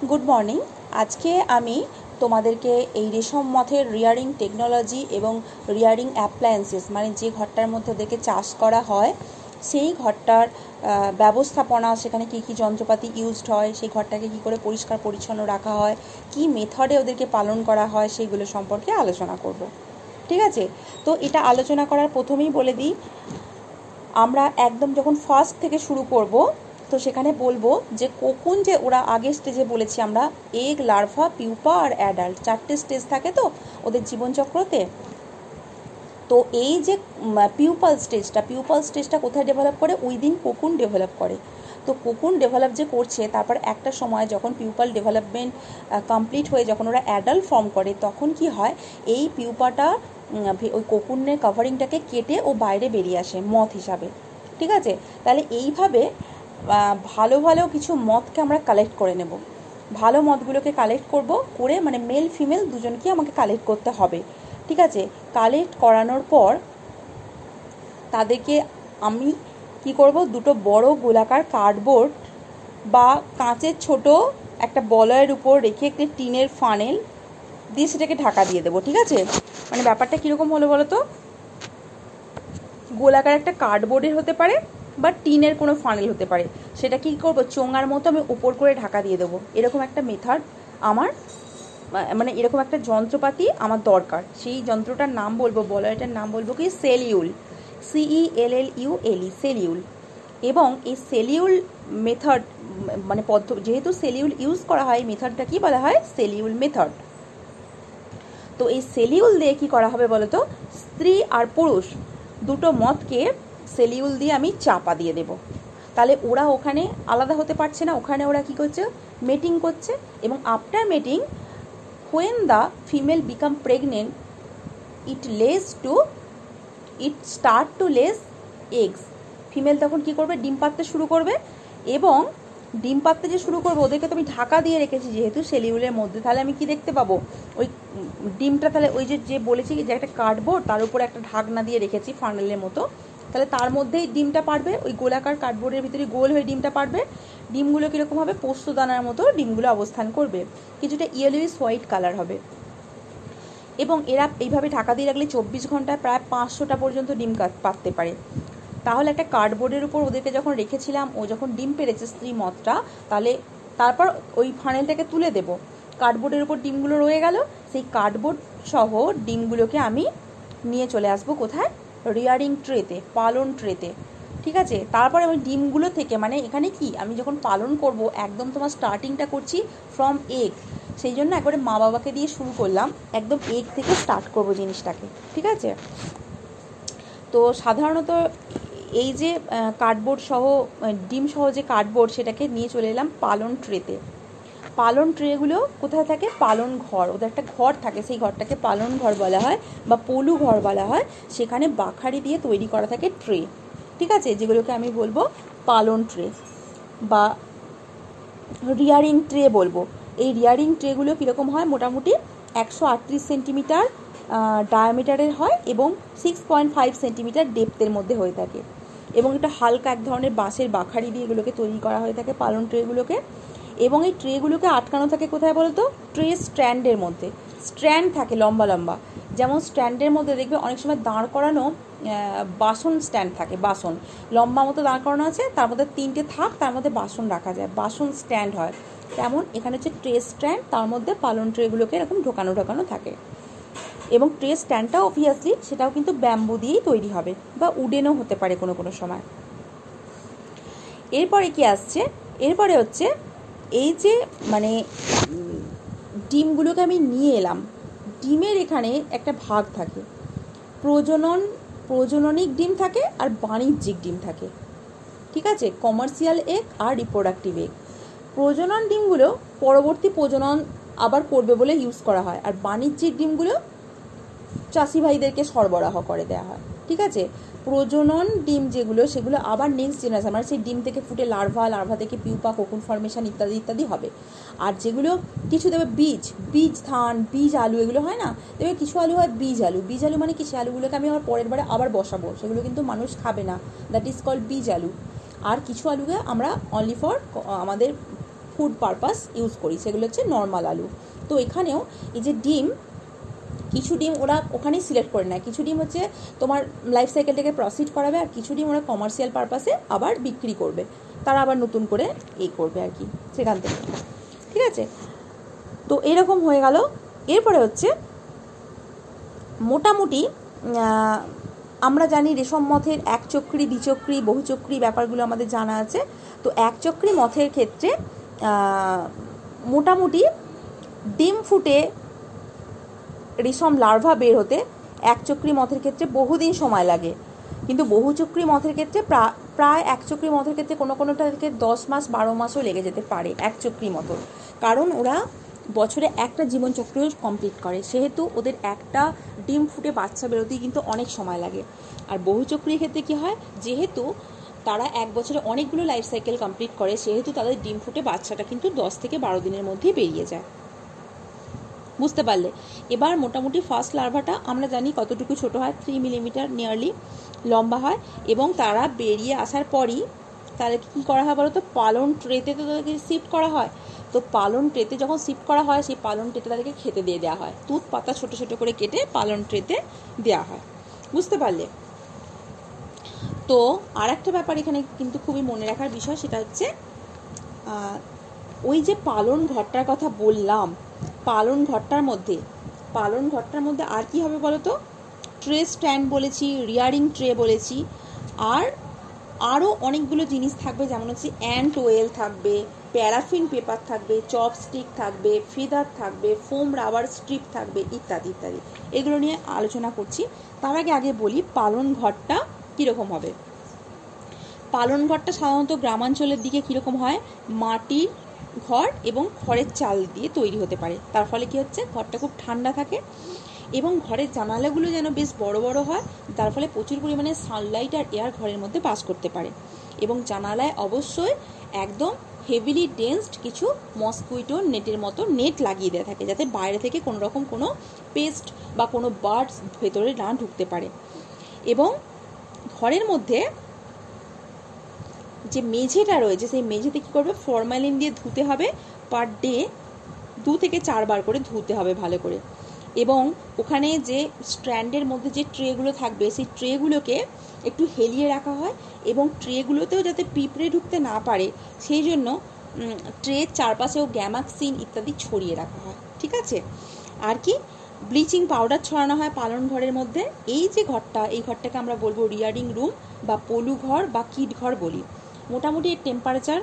Good morning. আজকে আমি তোমাদেরকে এই রেশম মথের রিয়ারিং টেকনোলজি এবং রিয়ারিং অ্যাপ্লায়েন্সেস মানে যে ঘরটার মধ্যে ওদেরকে চাষ করা হয় সেই ঘরটার ব্যবস্থাপনা, সেখানে কী কী যন্ত্রপাতি ইউজড হয়, সেই ঘরটাকে কী করে পরিষ্কার পরিচ্ছন্ন রাখা হয়, কী মেথডে ওদেরকে পালন করা হয়, সেইগুলো সম্পর্কে আলোচনা করব। ঠিক আছে? তো এটা আলোচনা করার প্রথমেই বলে দিই, আমরা একদম যখন ফার্স্ট থেকে শুরু করব তো সেখানে বলবো যে কোকুন, যে ওরা আগের স্টেজে বলেছি আমরা এগ, লার্ভা, পিউপা আর অ্যাডাল্ট, 4টে স্টেজ থাকে তো ওদের জীবনচক্রতে। তো এই যে পিউপাল স্টেজটা কোথায় ডেভেলপ করে? উইদিন কোকুন ডেভেলপ করে। তো কোকুন ডেভেলপ যে করছে, তারপর একটা সময় যখন পিউপাল ডেভেলপমেন্ট কমপ্লিট হয়ে যখন ওরা অ্যাডাল্ট ফর্ম করে, তখন কি হয়, এই পিউপাটা ওই কোকুনের কভারিংটাকে কেটে ও বাইরে বেরিয়ে আসে মথ হিসাবে। ঠিক আছে? তাহলে এইভাবে ভালো ভালো কিছু মথকে আমরা কালেক্ট করে নেব। ভালো মথগুলোকে কালেক্ট করে মানে মেল ফিমেল দুজনকে আমাকে কালেক্ট করতে হবে। ঠিক আছে? কালেক্ট করানোর পর তাদেরকে আমি কি করব, দুটো বড় গোলাকার কার্ডবোর্ড বা কাঁচের ছোট একটা বলয়ের উপর রেখে একটি টিনের ফানেল দিয়ে সেটাকে ঢাকা দিয়ে দেবো। ঠিক আছে? মানে ব্যাপারটা কীরকম হলো বলো তো, গোলাকার একটা কার্ডবোর্ডের হতে পারে বা টিনের কোনো ফানেল হতে পারে, সেটা কী করবো, চোঙার মতো আমি উপর করে ঢাকা দিয়ে দেবো। এরকম একটা মেথড আমার, মানে এরকম একটা যন্ত্রপাতি আমার দরকার। সেই যন্ত্রটার নাম বলবো, বলয়টার নাম বলবো কি সেলিউল, CELLULE, সেলিউল। এবং এই সেলিউল মেথড মানে যেহেতু সেলিউল ইউজ করা হয়, এই মেথডটা কি বলা হয়, সেলিউল মেথড। তো এই সেলিউল দিয়ে কি করা হবে বলো তো, স্ত্রী আর পুরুষ দুটো মথকে সেলিউল দিয়ে আমি চাপা দিয়ে দেব। তাহলে ওরা ওখানে আলাদা হতে পারছে না, ওখানে ওরা কি করছে, মেটিং করছে। এবং after mating, when the female become pregnant, it start to lay eggs. Female তখন কি করবে, ডিম পাড়তে শুরু করবে। এবং ডিম পাড়তে যে শুরু করবে, ওদেরকে তো আমি ঢাকা দিয়ে রেখেছি যেহেতু সেলিউলের মধ্যে, তাহলে আমি কি দেখতে পাবো, ওই ডিমটা তাহলে ওই যে বলেছি যে একটা কার্ডবোর্ড, তার উপরে একটা ঢাকনা দিয়ে রেখেছি ফানেলের মতো, তাহলে তার মধ্যেই ডিমটা পারবে, ওই গোলাকার কার্ডবোর্ডের ভিতরে গোল হয়ে ডিমটা পারবে। ডিমগুলো কীরকম হবে, পোস্তদানার মতো ডিমগুলো অবস্থান করবে, কিছুটা ইয়েলোইশ হোয়াইট কালার হবে। এবং এরা এইভাবে ঢাকা দিয়ে রাখলে 24 ঘন্টায় প্রায় 500টা পর্যন্ত ডিম পারতে পারে। তাহলে একটা কার্ডবোর্ডের উপর ওদেরকে যখন রেখেছিলাম, ও যখন ডিম পেড়েছে স্ত্রী মথটা, তাহলে তারপর ওই ফানেলটাকে তুলে দেব, কার্ডবোর্ডের উপর ডিমগুলো রয়ে গেল। সেই কার্ডবোর্ড সহ ডিমগুলোকে আমি নিয়ে চলে আসবো কোথায়, রিয়ারিং ট্রেতে, পালন ট্রেতে। ঠিক আছে? তারপর আমি ডিমগুলো থেকে, মানে এখানে কি আমি যখন পালন করব, একদম তোমার স্টার্টিংটা করছি ফ্রম এগ, সেই জন্য একবারে মা বাবাকে দিয়ে শুরু করলাম, একদম এগ থেকে স্টার্ট করব জিনিসটাকে। ঠিক আছে? তো সাধারণত এই যে কার্ডবোর্ড সহ ডিম সহ যে কার্ডবোর্ড, সেটাকে নিয়ে চলে এলাম পালন ট্রেতে। পালন ট্রেগুলো কোথায় থাকে, পালন ঘর, ওদের একটা ঘর থাকে, সেই ঘরটাকে পালন ঘর বলা হয় বা পলু ঘর বলা হয়। সেখানে বাখারি দিয়ে তৈরি করা থাকে ট্রে। ঠিক আছে? যেগুলোকে আমি বলবো পালন ট্রে বা রিয়ারিং ট্রে বলবো। এই রিয়ারিং ট্রেগুলো কীরকম হয়, মোটামুটি 138 সেন্টিমিটার ডায়ামিটারের হয় এবং 6.5 সেন্টিমিটার ডেপথের মধ্যে হয়ে থাকে। এবং এটা হালকা এক ধরনের বাঁশের বাখারি দিয়ে এগুলোকে তৈরি করা হয়ে থাকে পালন ট্রেগুলোকে। এবং এই ট্রেগুলোকে আটকানো থাকে কোথায় বলতো, ট্রে স্ট্যান্ডের মধ্যে। স্ট্র্যান্ড থাকে লম্বা লম্বা, যেমন স্ট্যান্ডের মধ্যে দেখবে অনেক সময় দাঁড় করানো বাসন স্ট্যান্ড থাকে, বাসন লম্বা মতো দাঁড় করানো আছে, তার মধ্যে 3টে থাক, তার মধ্যে বাসন রাখা যায়, বাসন স্ট্যান্ড হয়। তেমন এখানে হচ্ছে ট্রে স্ট্যান্ড, তার মধ্যে পালন ট্রেগুলোকে এরকম ঢোকানো থাকে। এবং ট্রে স্ট্যান্ডটা অবভিয়াসলি সেটাও কিন্তু ব্যাম্বু দিয়েই তৈরি হবে বা উডেনও হতে পারে কোনো কোনো সময়। এরপরে কি আসছে, এরপরে হচ্ছে এই যে মানে ডিমগুলোকে আমি নিয়ে এলাম, ডিমের এখানে একটা ভাগ থাকে, প্রজননিক ডিম থাকে আর বাণিজ্যিক ডিম থাকে। ঠিক আছে? কমার্শিয়াল এগ আর রিপ্রোডাক্টিভ এগ। প্রজনন ডিমগুলো পরবর্তী প্রজনন আবার করবে বলে ইউজ করা হয়, আর বাণিজ্যিক ডিমগুলো চাষি ভাইদেরকে সরবরাহ করে দেওয়া হয়। ঠিক আছে? প্রজনন ডিম যেগুলো, সেগুলো আবার নেক্সট জেনারেশন, মানে সেই ডিম থেকে ফুটে লার্ভা থেকে পিউপা, কোকুন ফর্মেশন ইত্যাদি ইত্যাদি হবে। আর যেগুলো কিছু দেবে বীজ ধান, বীজ আলু, এগুলো হয় না, দেবে কিছু আলু হয় বীজ আলু মানে কি, সে আলুগুলোকে আমি আমার পরের বারে আবার বসাবো, সেগুলো কিন্তু মানুষ খাবে না, দ্যাট ইজ কল্ড বীজ আলু। আর কিছু আলুকে আমরা অনলি ফর আমাদের ফুড পারপাস ইউজ করি, সেগুলো হচ্ছে নর্মাল আলু। তো এখানেও এই যে ডিম, কিছু ডিম ওরা ওখানেই সিলেক্ট করে নেয়, কিছু ডিম হচ্ছে তোমার লাইফ সাইকেলটাকে প্রসিড করাবে, আর কিছু ডিম ওরা কমার্শিয়াল পারপাসে আবার বিক্রি করবে, তারা আবার নতুন করে এই করবে আর কি সেখান থেকে, ঠিক আছে। তো এরকম হয়ে গেল। এরপরে হচ্ছে মোটামুটি আমরা জানি রেশম মথের একচক্রী, দ্বিচক্রী, বহুচক্রী ব্যাপারগুলো আমাদের জানা আছে। তো একচক্রী মথের ক্ষেত্রে মোটামুটি ডিম ফুটে রেশম লার্ভা বের হতে একচক্রী মথের ক্ষেত্রে বহুদিন সময় লাগে, কিন্তু বহুচক্রী মথের ক্ষেত্রে প্রায় একচক্রী মথের ক্ষেত্রে কোনোটা থেকে 10 মাস 12 মাসও লেগে যেতে পারে একচক্রী মতো, কারণ ওরা বছরে একটা জীবনচক্র কমপ্লিট করে, সেহেতু ওদের একটা ডিম ফুটে বাচ্চা বেরোতেই কিন্তু অনেক সময় লাগে। আর বহুচক্রীর ক্ষেত্রে কী হয়, যেহেতু তারা এক বছরে অনেকগুলো লাইফ সাইকেল কমপ্লিট করে, সেহেতু তাদের ডিম ফুটে বাচ্চাটা কিন্তু 10 থেকে 12 দিনের মধ্যেই বেরিয়ে যায়। বুঝতে পারলে? এবার মোটামুটি ফার্স্ট লার্ভাটা আমরা জানি কতটুকু ছোট হয়, 3 মিলিমিটার নিয়ারলি লম্বা হয়, এবং তারা বেরিয়ে আসার পরই তাদেরকে কী করা হয় বলো তো, পালন ট্রেতে তো তাদেরকে শিফট করা হয়। তো পালন ট্রেতে যখন শিফট করা হয়, সেই পালন ট্রেতে তাদেরকে খেতে দিয়ে দেওয়া হয়, তুত পাতা ছোট ছোট করে কেটে পালন ট্রেতে দেওয়া হয়। বুঝতে পারলে? তো আর একটা ব্যাপার এখানে কিন্তু খুবই মনে রাখার বিষয়, সেটা হচ্ছে ওই যে পালন ঘরটার কথা বললাম, পালন ঘরটার মধ্যে আর কি হবে বলো তো, ট্রে স্ট্যান্ড বলেছি, রিয়ারিং ট্রে বলেছি, আর আরও অনেকগুলো জিনিস থাকবে, যেমন হচ্ছে অ্যান্ট ওয়েল থাকবে, প্যারাফিন পেপার থাকবে, চপস্টিক থাকবে, ফেদার থাকবে, ফোম রাবার স্ট্রিপ থাকবে, ইত্যাদি ইত্যাদি। এগুলো নিয়ে আলোচনা করছি। তার আগে বলি পালন ঘরটা কীরকম হবে। পালন ঘরটা সাধারণত গ্রামাঞ্চলের দিকে কীরকম হয়, মাটির ঘর এবং খড়ের চাল দিয়ে তৈরি হতে পারে। তার ফলে কি হচ্ছে, ঘরটা খুব ঠান্ডা থাকে এবং ঘরের জানালাগুলো যেন বেশ বড় বড় হয়, তার ফলে প্রচুর পরিমাণে সানলাইট আর এয়ার ঘরের মধ্যে পাস করতে পারে। এবং জানালায় অবশ্যই একদম হেভিলি ডেন্সড কিছু মসকুইটো নেটের মতো নেট লাগিয়ে দেওয়া থাকে, যাতে বাইরে থেকে কোনো রকম কোনো পেস্ট বা কোনো বার্ডস ভেতরে না ঢুকতে পারে। এবং ঘরের মধ্যে যে মেঝেটা রয়েছে, সেই মেঝেতে কী করবে, ফরমালিন দিয়ে ধুতে হবে, পার ডে 2 থেকে 4 বার করে ধুতে হবে ভালো করে। এবং ওখানে যে স্ট্র্যান্ডের মধ্যে যে ট্রেগুলো থাকবে, সেই ট্রেগুলোকে একটু হেলিয়ে রাখা হয়, এবং ট্রেগুলোতেও যাতে পিঁপড়ে ঢুকতে না পারে সেই জন্য ট্রের চারপাশেও গ্যামাক্সিন ইত্যাদি ছড়িয়ে রাখা হয়, ঠিক আছে। আর কি, ব্লিচিং পাউডার ছড়ানো হয় পালন ঘরের মধ্যে। এই যে ঘরটা, এই ঘরটাকে আমরা বলবো রিয়ারিং রুম বা পলু ঘর বা কিড ঘর বলি। মোটামুটি এর টেম্পারেচার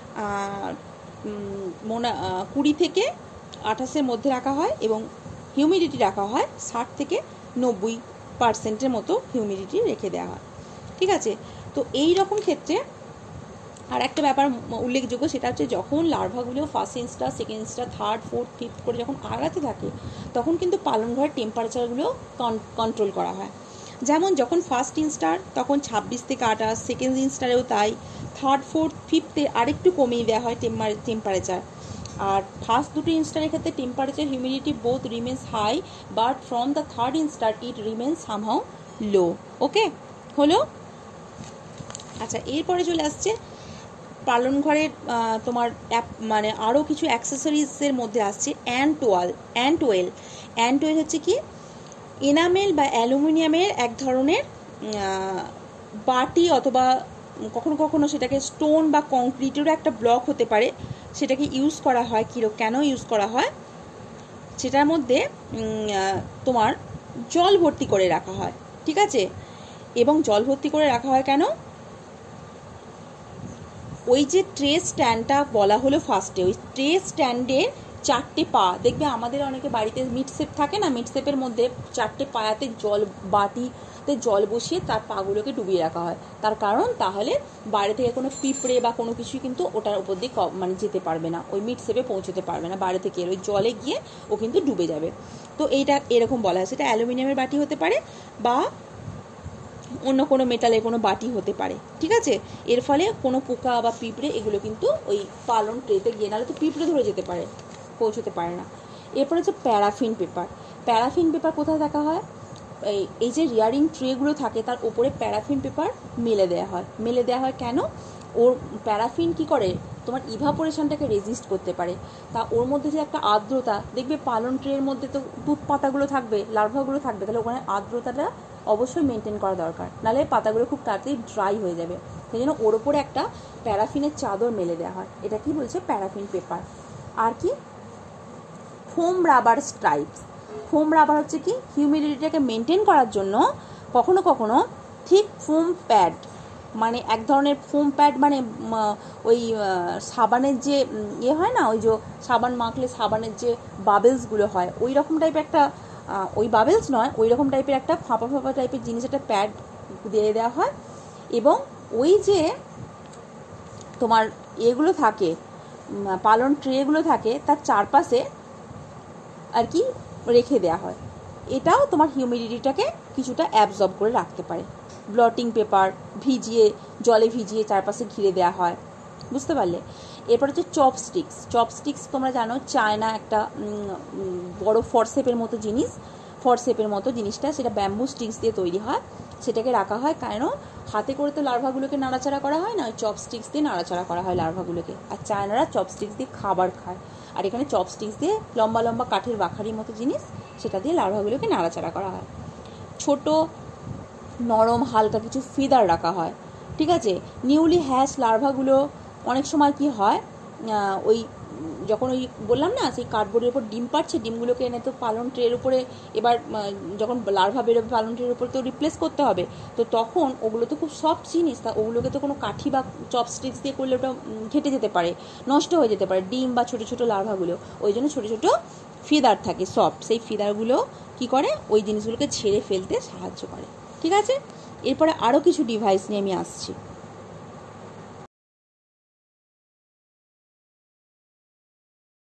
20 থেকে 28-এর মধ্যে রাখা হয়, এবং হিউমিডিটি রাখা হয় 60 থেকে 90% মতো হিউমিডিটি রেখে দেওয়া হয়, ঠিক আছে। তো এই রকম ক্ষেত্রে আর একটা ব্যাপার উল্লেখযোগ্য, সেটা হচ্ছে যখন লার্ভাগুলো first instar, second instar, third, fourth, fifth করে যখন আগাতে থাকে, তখন কিন্তু পালন ঘরের টেম্পারেচারগুলো কন্ট্রোল করা হয়। যেমন যখন ফার্স্ট ইনস্টার তখন 26 থেকে 28, সেকেন্ড ইনস্টারেও তাই, থার্ড, ফোর্থ, ফিফথে আরেকটু কমিয়ে দেওয়া হয় টেম্পারেচার। আর ফার্স্ট দুটো ইনস্টারের ক্ষেত্রে temperature humidity both remains high, but from the third instar it remains somehow low. Okay, হলো? আচ্ছা, এরপরে চলে আসছে পালন ঘরের তোমার মানে আরও কিছু অ্যাক্সেসরিজের মধ্যে আসছে অ্যান্ট ওয়েল হচ্ছে কি, এনামেল বা অ্যালুমিনিয়ামের এক ধরনের বাটি, অথবা কখনো কখনো সেটাকে স্টোন বা কংক্রিটেরও একটা ব্লক হতে পারে, সেটাকে ইউজ করা হয়। কেন ইউজ করা হয়, সেটার মধ্যে তোমার জল ভর্তি করে রাখা হয়, ঠিক আছে। এবং জল ভর্তি করে রাখা হয় কেন, ওই যে ট্রে স্ট্যান্ডটা বলা হলো ফার্স্টে, ওই ট্রে স্ট্যান্ডের 4টে পা দেখবে, আমাদের অনেকে বাড়িতে মিট সেপ থাকে না, মিট সেপের মধ্যে 4টে পায়াতে বাটিতে জল বসিয়ে তার পাগুলোকে ডুবিয়ে রাখা হয়। তার কারণ, তাহলে বাইরে থেকে কোনো পিঁপড়ে বা কোনো কিছুই কিন্তু ওটার উপর দিয়ে মানে যেতে পারবে না, ওই মিট সেপে পৌঁছতে পারবে না, বাইরে থেকে ওই জলে গিয়ে ও কিন্তু ডুবে যাবে। তো এইটা এরকম বলা হয়। সেটা অ্যালুমিনিয়ামের বাটি হতে পারে বা অন্য কোনো মেটালের কোনো বাটি হতে পারে, ঠিক আছে। এর ফলে কোনো পোকা বা পিঁপড়ে এগুলো কিন্তু ওই পালন ট্রেতে গিয়ে, নাহলে তো পিঁপড়ে ধরে যেতে পারে, পৌঁছতে পারে না। এরপর হচ্ছে প্যারাফিন পেপার কোথায় দেখা হয়, এই যে রিয়ারিং ট্রেগুলো থাকে তার উপরে প্যারাফিন পেপার মেলে দেওয়া হয় কেন, ওর প্যারাফিন কি করে, তোমার ইভাপোরেশনটাকে রেজিস্ট করতে পারে। তা ওর মধ্যে যে একটা আর্দ্রতা, দেখবে পালন ট্রের মধ্যে তো পুপ পাতাগুলো থাকবে, লার্ভাগুলো থাকবে, তাহলে ওখানে আর্দ্রতাটা অবশ্যই মেনটেন করা দরকার, নাহলে পাতাগুলো খুব তাড়াতাড়ি ড্রাই হয়ে যাবে। সেই জন্য ওর ওপরে একটা প্যারাফিনের চাদর মেলে দেওয়া হয়, এটা কি বলছে প্যারাফিন পেপার। আর কি foam rubber stripes. Foam rubber হচ্ছে কি হিউমিডিটিটাকে মেনটেন করার জন্য কখনো কখনো ঠিক ফোম প্যাড, মানে এক ধরনের ফোম প্যাড, মানে ওই সাবানের যে ইয়ে হয় না, ওই যে সাবান মাখলে সাবানের যে বাবেলসগুলো হয়, ওই রকম টাইপের একটা, ওই বাবেলস নয়, ওই রকম টাইপের একটা ফাঁপা ফাঁপা টাইপের জিনিস, একটা প্যাড দিয়ে দেওয়া হয়। এবং ওই যে তোমার এগুলো থাকে, পালন ট্রেগুলো থাকে, তার চারপাশে আর কি রেখে দেওয়া হয়। এটাও তোমার হিউমিডিটিটাকে কিছুটা অ্যাবজর্ব করে রাখতে পারে। ব্লটিং পেপার ভিজিয়ে, জলে ভিজিয়ে চারপাশে ঘিরে দেওয়া হয়, বুঝতে পারলে। এরপর হচ্ছে চপস্টিক্স। চপস্টিক্স তোমরা জানো চায়না একটা বড় ফরসেপের মতো জিনিস, ফরসেপের মতো জিনিসটা, সেটা ব্যাম্বু স্টিক্স দিয়ে তৈরি হয়, সেটাকে রাখা হয়। কেন? হাতে করে তো লার্ভাগুলোকে নাড়াচাড়া করা হয় না, ওই চপস্টিক্স দিয়ে নাড়াচাড়া করা হয় লার্ভাগুলোকে। আর চায়নারা চপস্টিক্স দিয়ে খাবার খায়, আর এখানে চপস্টিক্স দিয়ে লম্বা লম্বা কাঠের বাখারির মতো জিনিস, সেটা দিয়ে লার্ভাগুলোকে নাড়াচাড়া করা হয়। ছোট নরম হালকা কিছু ফিদার রাখা হয়, ঠিক আছে। নিউলি হ্যাশ লার্ভাগুলো অনেক সময় কি হয়, ওই যখন ওই বললাম না সেই কার্ডবোর্ডের উপর ডিম পাচ্ছে, ডিমগুলোকে এনে তো পালন ট্রের উপরে, এবার যখন লার্ভা বেরোবে পালন ট্রের উপর তো রিপ্লেস করতে হবে, তো তখন ওগুলো তো খুব সফট জিনিস, তা ওগুলোকে তো কোনো কাঠি বা চপস্টিক্স দিয়ে করলে ওটা ঘেটে যেতে পারে, নষ্ট হয়ে যেতে পারে ডিম বা ছোটো ছোটো লার্ভাগুলো। ওই জন্য ছোটো ছোটো ফিদার থাকে সফট, সেই ফিদারগুলো কি করে ওই জিনিসগুলোকে ঝেড়ে ফেলতে সাহায্য করে, ঠিক আছে। এরপরে আরও কিছু ডিভাইস নিয়ে আমি আসছি।